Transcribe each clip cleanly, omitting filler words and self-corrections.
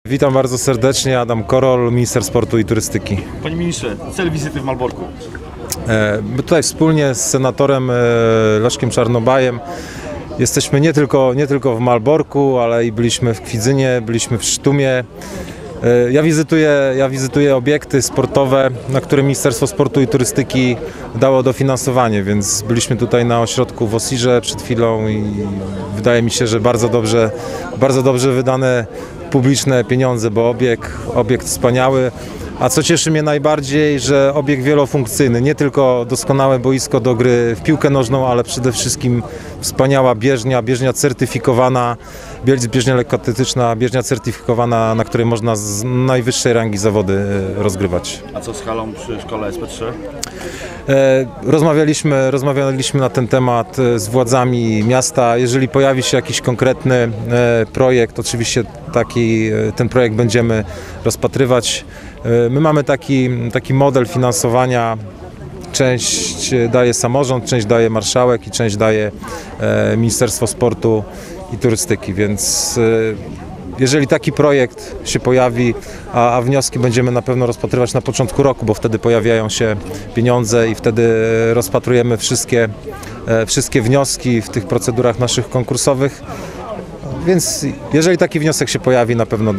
Witam bardzo serdecznie, Adam Korol, minister sportu i turystyki. Panie ministrze, cel wizyty w Malborku. My tutaj wspólnie z senatorem Leszkiem Czarnobajem jesteśmy nie tylko w Malborku, ale i byliśmy w Kwidzynie, byliśmy w Sztumie. Ja wizytuję obiekty sportowe, na które Ministerstwo Sportu i Turystyki dało dofinansowanie, więc byliśmy tutaj na ośrodku w Osirze przed chwilą i wydaje mi się, że bardzo dobrze wydane publiczne pieniądze, bo obiekt wspaniały. A co cieszy mnie najbardziej, że obiekt wielofunkcyjny, nie tylko doskonałe boisko do gry w piłkę nożną, ale przede wszystkim wspaniała bieżnia certyfikowana, bieżnia lekkoatletyczna, bieżnia certyfikowana, na której można z najwyższej rangi zawody rozgrywać. A co z halą przy szkole SP3? Rozmawialiśmy na ten temat z władzami miasta. Jeżeli pojawi się jakiś konkretny projekt, oczywiście ten projekt będziemy rozpatrywać. My mamy taki model finansowania. Część daje samorząd, część daje marszałek i część daje Ministerstwo Sportu i Turystyki, więc jeżeli taki projekt się pojawi, a wnioski będziemy na pewno rozpatrywać na początku roku, bo wtedy pojawiają się pieniądze i wtedy rozpatrujemy wszystkie wnioski w tych procedurach naszych konkursowych. Więc jeżeli taki wniosek się pojawi, na pewno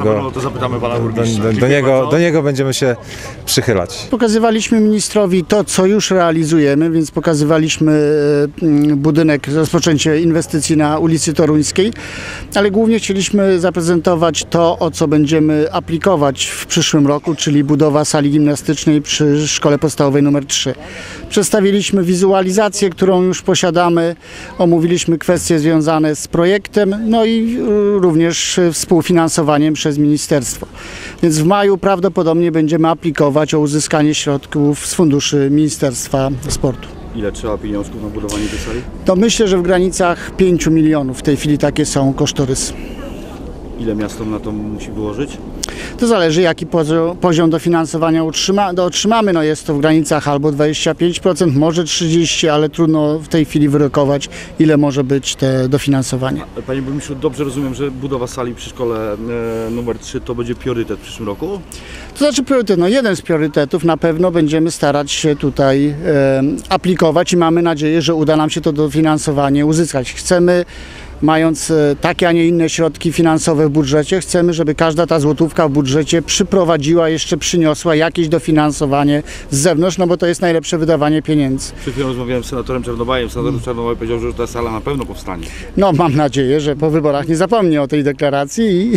do niego będziemy się przychylać. Pokazywaliśmy ministrowi to, co już realizujemy, więc pokazywaliśmy budynek, rozpoczęcie inwestycji na ulicy Toruńskiej, ale głównie chcieliśmy zaprezentować to, o co będziemy aplikować w przyszłym roku, czyli budowa sali gimnastycznej przy Szkole Podstawowej nr 3. Przedstawiliśmy wizualizację, którą już posiadamy, omówiliśmy kwestie związane z projektem, no i również współfinansowaniem przez ministerstwo. Więc w maju prawdopodobnie będziemy aplikować o uzyskanie środków z funduszy Ministerstwa Sportu. Ile trzeba pieniążków na budowanie tej sali? To myślę, że w granicach 5 milionów. W tej chwili takie są kosztorysy. Ile miasto na to musi wyłożyć? To zależy, jaki poziom dofinansowania otrzymamy. No jest to w granicach albo 25%, może 30%, ale trudno w tej chwili wyrokować, ile może być te dofinansowanie. Panie burmistrzu, dobrze rozumiem, że budowa sali przy szkole numer 3 to będzie priorytet w przyszłym roku? To znaczy priorytet, jeden z priorytetów na pewno będziemy starać się tutaj aplikować i mamy nadzieję, że uda nam się to dofinansowanie uzyskać. Chcemy, mając takie, a nie inne środki finansowe w budżecie, chcemy, żeby każda ta złotówka w budżecie przyniosła jakieś dofinansowanie z zewnątrz, no bo to jest najlepsze wydawanie pieniędzy. Przed chwilą rozmawiałem z senatorem Czarnobajem. Senator Czarnobaj powiedział, że ta sala na pewno powstanie. No mam nadzieję, że po wyborach nie zapomni o tej deklaracji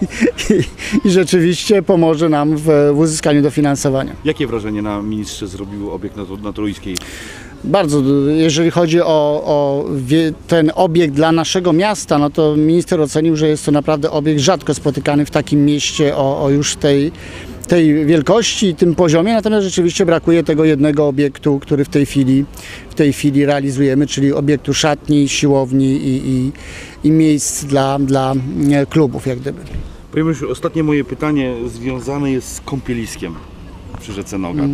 i rzeczywiście pomoże nam w uzyskaniu dofinansowania. Jakie wrażenie na ministrze zrobił obiekt na Toruńskiej? Bardzo, jeżeli chodzi o ten obiekt dla naszego miasta, no to minister ocenił, że jest to naprawdę obiekt rzadko spotykany w takim mieście o już tej wielkości i tym poziomie, natomiast rzeczywiście brakuje tego jednego obiektu, który w tej chwili realizujemy, czyli obiektu szatni, siłowni i miejsc dla klubów jak gdyby. Panie burmistrzu, ostatnie moje pytanie związane jest z kąpieliskiem przy rzece Nogat.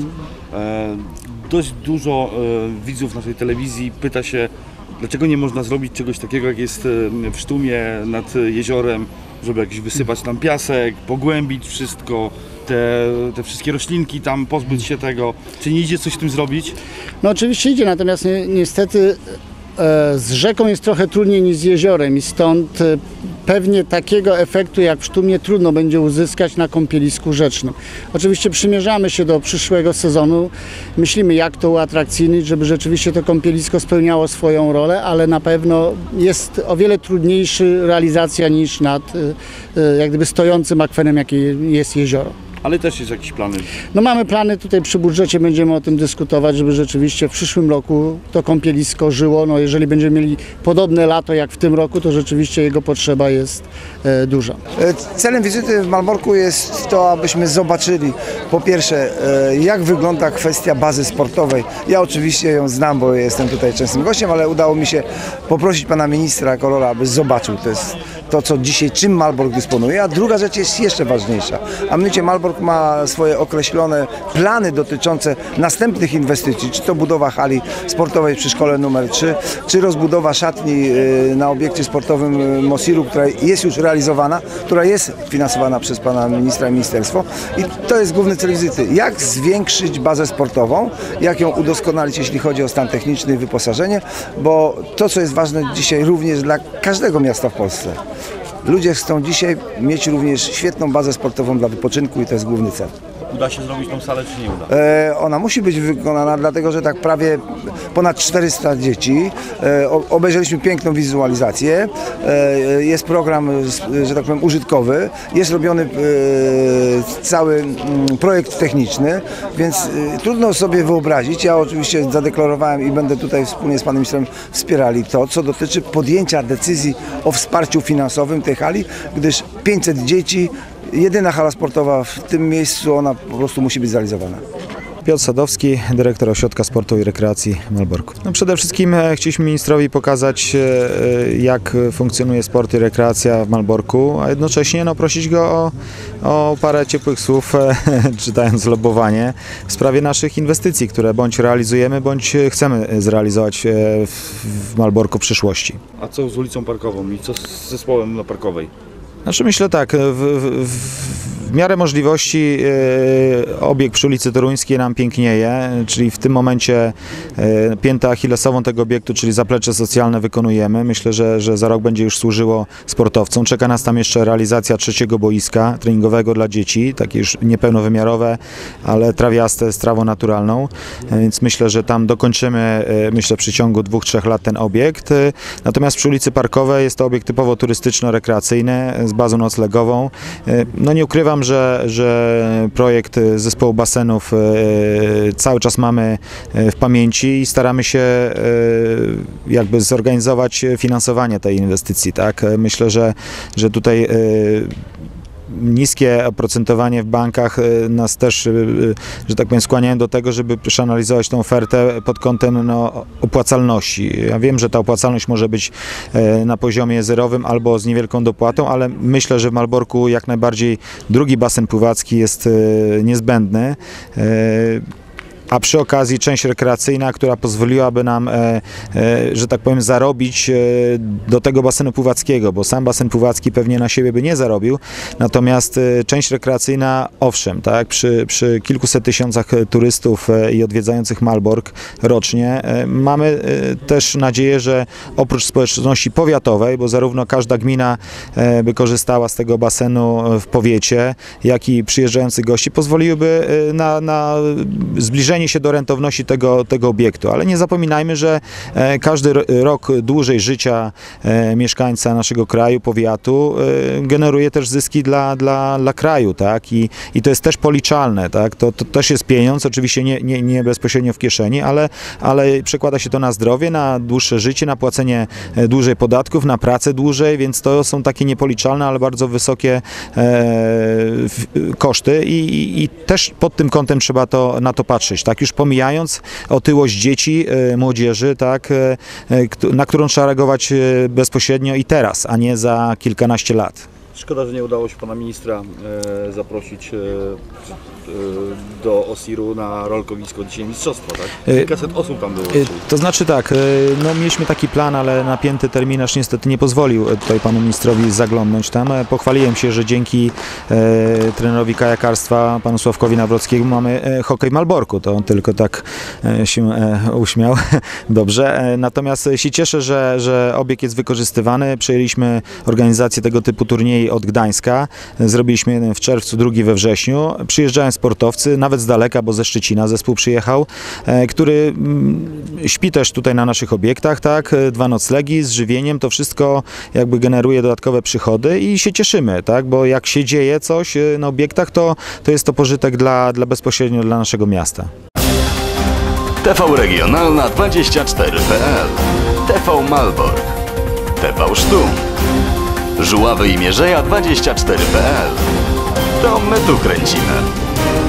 Dość dużo widzów naszej telewizji pyta się, dlaczego nie można zrobić czegoś takiego, jak jest w Sztumie nad jeziorem, żeby jakiś wysypać tam piasek, pogłębić wszystko, te wszystkie roślinki tam, pozbyć się tego. Czy nie idzie coś z tym zrobić? No oczywiście idzie, natomiast niestety z rzeką jest trochę trudniej niż z jeziorem i stąd pewnie takiego efektu jak w Sztumie trudno będzie uzyskać na kąpielisku rzecznym. Oczywiście przymierzamy się do przyszłego sezonu, myślimy jak to uatrakcyjnić, żeby rzeczywiście to kąpielisko spełniało swoją rolę, ale na pewno jest o wiele trudniejsza realizacja niż nad jak gdyby stojącym akwenem, jakim jest jezioro. Ale też jest jakiś plany. No mamy plany tutaj przy budżecie, będziemy o tym dyskutować, żeby rzeczywiście w przyszłym roku to kąpielisko żyło. No jeżeli będziemy mieli podobne lato jak w tym roku, to rzeczywiście jego potrzeba jest duża. Celem wizyty w Malborku jest to, abyśmy zobaczyli po pierwsze jak wygląda kwestia bazy sportowej. Ja oczywiście ją znam, bo jestem tutaj częstym gościem, ale udało mi się poprosić pana ministra Korola, aby zobaczył. To jest to co dzisiaj, czym Malbork dysponuje, a druga rzecz jest jeszcze ważniejsza, a mianowicie Malbork ma swoje określone plany dotyczące następnych inwestycji, czy to budowa hali sportowej przy szkole numer 3, czy rozbudowa szatni na obiekcie sportowym Mosiru, która jest już realizowana, która jest finansowana przez pana ministra i ministerstwo. I to jest główny cel wizyty. Jak zwiększyć bazę sportową, jak ją udoskonalić, jeśli chodzi o stan techniczny i wyposażenie, bo to, co jest ważne dzisiaj również dla każdego miasta w Polsce. Ludzie chcą dzisiaj mieć również świetną bazę sportową dla wypoczynku i to jest główny cel. Uda się zrobić tą salę, czy nie uda? Ona musi być wykonana, dlatego że tak prawie ponad 400 dzieci. Obejrzeliśmy piękną wizualizację. Jest program, że tak powiem, użytkowy. Jest robiony cały projekt techniczny, więc trudno sobie wyobrazić. Ja oczywiście zadeklarowałem i będę tutaj wspólnie z panem ministrem wspierali to, co dotyczy podjęcia decyzji o wsparciu finansowym tej hali, gdyż 500 dzieci, jedyna hala sportowa w tym miejscu, ona po prostu musi być zrealizowana. Piotr Sadowski, dyrektor Ośrodka Sportu i Rekreacji Malborku. Przede wszystkim chcieliśmy ministrowi pokazać, jak funkcjonuje sport i rekreacja w Malborku, a jednocześnie prosić go o parę ciepłych słów, czytając lobbowanie, w sprawie naszych inwestycji, które bądź realizujemy, bądź chcemy zrealizować w Malborku w przyszłości. A co z ulicą Parkową i co z zespołem na Parkowej? Znaczy myślę tak, w miarę możliwości obiekt przy ulicy Toruńskiej nam pięknieje, czyli w tym momencie piętę achillesową tego obiektu, czyli zaplecze socjalne wykonujemy. Myślę, że za rok będzie już służyło sportowcom. Czeka nas tam jeszcze realizacja trzeciego boiska treningowego dla dzieci, takie już niepełnowymiarowe, ale trawiaste z trawą naturalną, więc myślę, że tam dokończymy, myślę, w przeciągu 2-3 lat ten obiekt. Natomiast przy ulicy Parkowej jest to obiekt typowo turystyczno-rekreacyjny z bazą noclegową. No nie ukrywam, że projekt zespołu basenów cały czas mamy w pamięci i staramy się jakby zorganizować finansowanie tej inwestycji. Tak? Myślę, że tutaj niskie oprocentowanie w bankach nas też, że tak powiem, skłaniają do tego, żeby przeanalizować tą ofertę pod kątem opłacalności. Ja wiem, że ta opłacalność może być na poziomie zerowym albo z niewielką dopłatą, ale myślę, że w Malborku jak najbardziej drugi basen pływacki jest niezbędny. A przy okazji część rekreacyjna, która pozwoliłaby nam, że tak powiem, zarobić do tego basenu pływackiego, bo sam basen pływacki pewnie na siebie by nie zarobił, natomiast część rekreacyjna owszem, tak, przy kilkuset tysiącach turystów i odwiedzających Malbork rocznie mamy też nadzieję, że oprócz społeczności powiatowej, bo zarówno każda gmina by korzystała z tego basenu w powiecie, jak i przyjeżdżających gości, pozwoliłyby na zbliżenie się do rentowności tego obiektu, ale nie zapominajmy, że każdy rok dłużej życia mieszkańca naszego kraju, powiatu generuje też zyski dla kraju, tak? I to jest też policzalne, tak? To też jest pieniądz, oczywiście nie bezpośrednio w kieszeni, ale przekłada się to na zdrowie, na dłuższe życie, na płacenie dłużej podatków, na pracę dłużej, więc to są takie niepoliczalne, ale bardzo wysokie koszty i też pod tym kątem trzeba na to patrzeć. Tak, już pomijając otyłość dzieci, młodzieży, tak, na którą trzeba reagować bezpośrednio i teraz, a nie za kilkanaście lat. Szkoda, że nie udało się pana ministra zaprosić do Osiru na rolkowisko dzisiaj mistrzostwa, tak? Kilkaset osób tam było. To znaczy tak, no mieliśmy taki plan, ale napięty terminarz niestety nie pozwolił tutaj panu ministrowi zaglądnąć tam. Pochwaliłem się, że dzięki trenerowi kajakarstwa, panu Sławkowi Nawrockiemu, mamy hokej w Malborku. To on tylko tak się uśmiał. Dobrze. Natomiast się cieszę, że obiekt jest wykorzystywany. Przejęliśmy organizację tego typu turniejów od Gdańska. Zrobiliśmy jeden w czerwcu, drugi we wrześniu. Przyjeżdżają sportowcy, nawet z daleka, bo ze Szczecina zespół przyjechał, który śpi też tutaj na naszych obiektach, tak? 2 noclegi z żywieniem, to wszystko jakby generuje dodatkowe przychody i się cieszymy, tak? Bo jak się dzieje coś na obiektach, to jest to pożytek bezpośrednio dla naszego miasta. TV Regionalna 24.pl, TV Malbork, TV Sztum, Żuławy i Mierzeja 24.pl. To my tu kręcimy.